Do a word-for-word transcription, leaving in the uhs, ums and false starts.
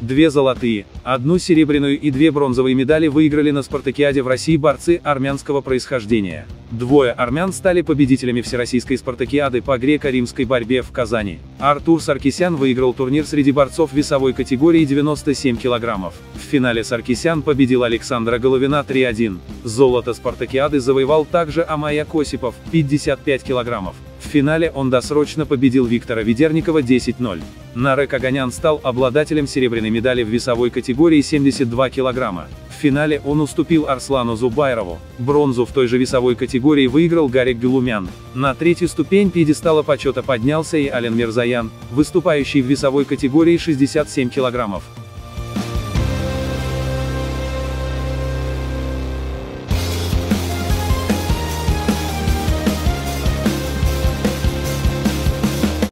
Две золотые, одну серебряную и две бронзовые медали выиграли на спартакиаде в России борцы армянского происхождения. Двое армян стали победителями Всероссийской спартакиады по греко-римской борьбе в Казани. Артур Саркисян выиграл турнир среди борцов весовой категории девяносто семь килограммов. В финале Саркисян победил Александра Головина три один. Золото спартакиады завоевал также Амаяк Осипов, пятьдесят пять килограммов. В финале он досрочно победил Виктора Ведерникова десять ноль. Нарек Аганян стал обладателем серебряной медали в весовой категории семьдесят два килограмма. В финале он уступил Арслану Зубайрову. Бронзу в той же весовой категории выиграл Гарик Гюлумян. На третью ступень пьедестала почета поднялся и Ален Мирзаян, выступающий в весовой категории шестьдесят семь килограммов.